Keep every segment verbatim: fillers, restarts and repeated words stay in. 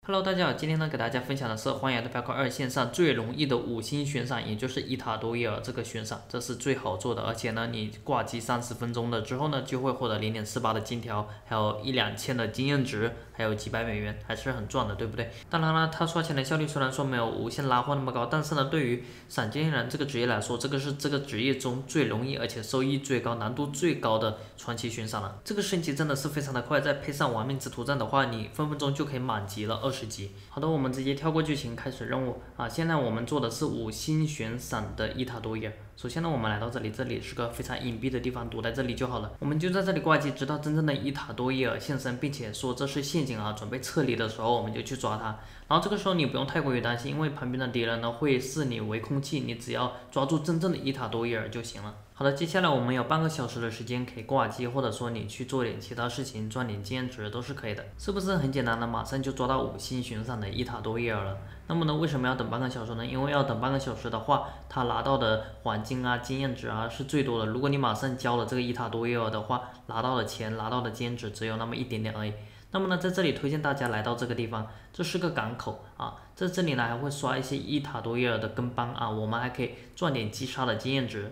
Hello，大家好，今天呢给大家分享的是《荒野大镖客二》线上最容易的五星悬赏，也就是伊塔多伊尔这个悬赏，这是最好做的，而且呢你挂机三十分钟了之后呢，就会获得零点四八的金条，还有一两千的经验值，还有几百美元，还是很赚的，对不对？当然了，它刷钱的效率虽然说没有无限拉货那么高，但是呢，对于闪经验人这个职业来说，这个是这个职业中最容易而且收益最高、难度最高的传奇悬赏了。这个升级真的是非常的快，再配上亡命之徒战的话，你分分钟就可以满级了二十级。好的，我们直接跳过剧情开始任务啊！现在我们做的是五星悬赏的伊塔多伊尔。首先呢，我们来到这里，这里是个非常隐蔽的地方，躲在这里就好了。我们就在这里挂机，直到真正的伊塔多伊尔现身，并且说这是陷阱啊，准备撤离的时候，我们就去抓他。然后这个时候你不用太过于担心，因为旁边的敌人呢会视你为空气，你只要抓住真正的伊塔多伊尔就行了。好的，接下来我们有半个小时的时间可以挂机，或者说你去做点其他事情，赚点经验值都是可以的，是不是很简单呢？马上就抓到五星悬赏的伊塔多伊尔了。那么呢，为什么要等半个小时呢？因为要等半个小时的话，他拿到的黄金啊、经验值啊是最多的。如果你马上交了这个伊塔多伊尔的话，拿到的钱、拿到的经验值只有那么一点点而已。那么呢，在这里推荐大家来到这个地方，这是个港口啊，在这里呢还会刷一些伊塔多伊尔的跟班啊，我们还可以赚点击杀的经验值。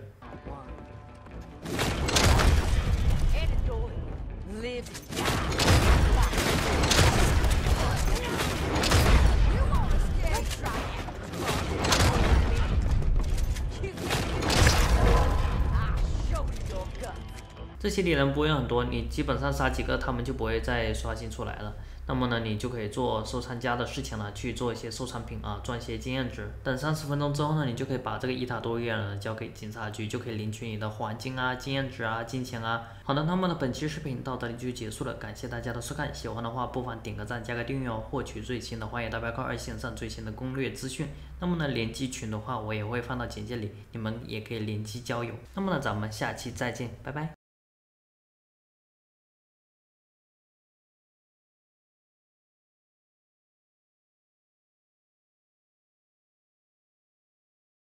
这些敌人不会很多，你基本上杀几个，他们就不会再刷新出来了。那么呢，你就可以做收藏家的事情了，去做一些收藏品啊，赚一些经验值。等三十分钟之后呢，你就可以把这个伊塔多伊尔呢交给警察局，就可以领取你的黄金啊、经验值啊、金钱啊。好的，那么呢，本期视频到这里就结束了，感谢大家的收看，喜欢的话不妨点个赞、加个订阅哦，获取最新的《荒野大镖客二》线上最新的攻略资讯。那么呢，联机群的话，我也会放到简介里，你们也可以联机交友。那么呢，咱们下期再见，拜拜。